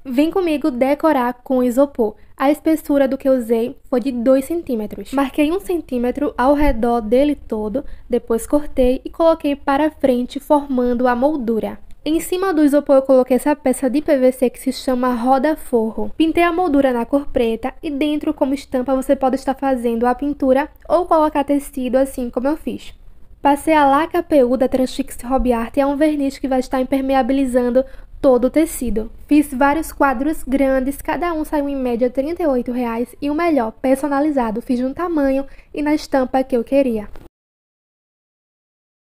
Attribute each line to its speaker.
Speaker 1: Vem comigo decorar com isopor. A espessura do que eu usei foi de 2 centímetros. Marquei 1 centímetro ao redor dele todo, depois cortei e coloquei para frente formando a moldura. Em cima do isopor eu coloquei essa peça de PVC que se chama roda-forro. Pintei a moldura na cor preta e dentro, como estampa, você pode estar fazendo a pintura ou colocar tecido assim como eu fiz. Passei a laca PU da Transfix Hobby Art e é um verniz que vai estar impermeabilizando todo o tecido. Fiz vários quadros grandes, cada um saiu em média R$ 38,00 e o melhor, personalizado, fiz no tamanho e na estampa que eu queria.